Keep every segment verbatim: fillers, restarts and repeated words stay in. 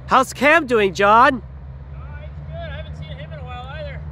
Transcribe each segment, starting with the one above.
How's Cam doing, John? Uh, it's good. I haven't seen him in a while either.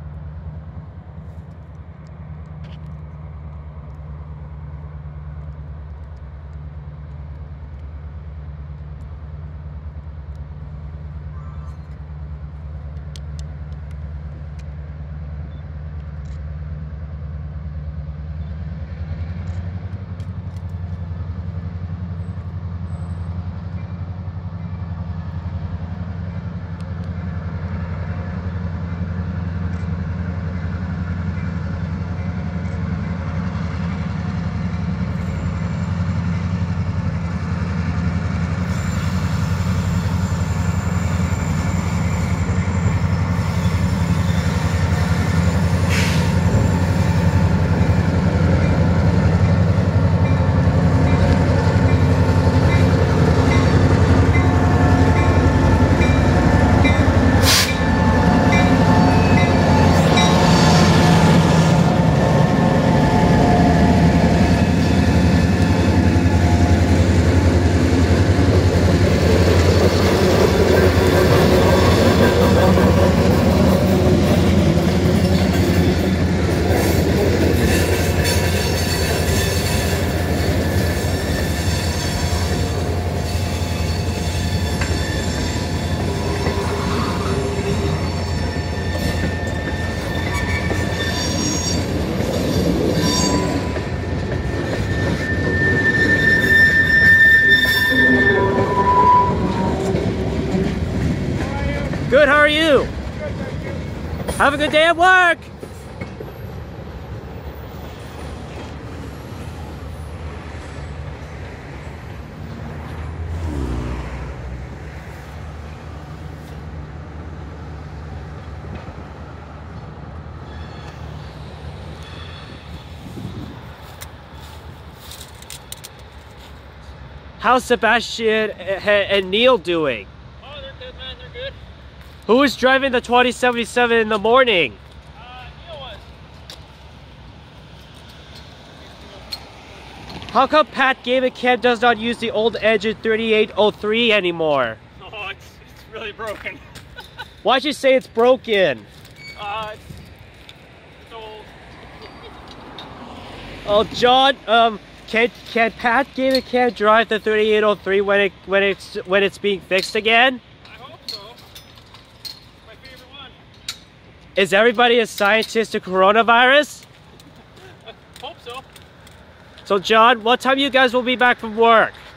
Good, how are you? Good, thank you. Have a good day at work! How's Sebastian and Neil doing? Oh, they're good, man. They're good. Who was driving the twenty seventy-seven in the morning? Uh, Neil was. How come Pat Gavin Cam does not use the old engine thirty-eight oh three anymore? Oh, it's, it's really broken. Why'd you say it's broken? Uh, it's, it's old. Oh, John, um, can can Pat Gavin Cam drive the thirty-eight oh three when it when it's when it's being fixed again? I hope so. It's my favorite one. Is everybody a scientist to coronavirus? Hope so. So, John, what time you guys will be back from work?